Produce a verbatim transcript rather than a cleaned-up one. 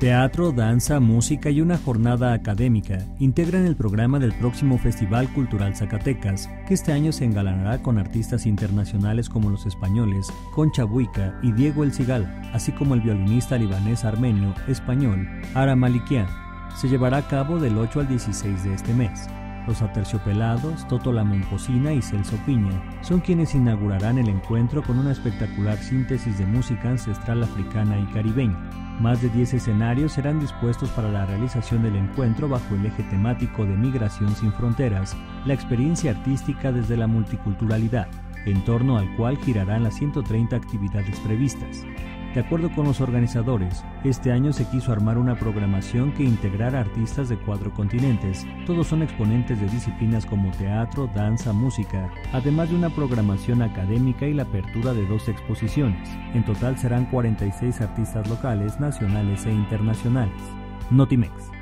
Teatro, danza, música y una jornada académica integran el programa del próximo Festival Cultural Zacatecas, que este año se engalanará con artistas internacionales como los españoles Concha Buica y Diego El Cigala, así como el violinista libanés armenio español Ara Malikian. Se llevará a cabo del ocho al dieciséis de este mes. Los Aterciopelados, Toto la Momposina y Celso Piña son quienes inaugurarán el encuentro con una espectacular síntesis de música ancestral africana y caribeña. Más de diez escenarios serán dispuestos para la realización del encuentro bajo el eje temático de Migración sin Fronteras, la experiencia artística desde la multiculturalidad, en torno al cual girarán las ciento treinta actividades previstas. De acuerdo con los organizadores, este año se quiso armar una programación que integrara artistas de cuatro continentes. Todos son exponentes de disciplinas como teatro, danza, música, además de una programación académica y la apertura de dos exposiciones. En total serán cuarenta y seis artistas locales, nacionales e internacionales. Notimex.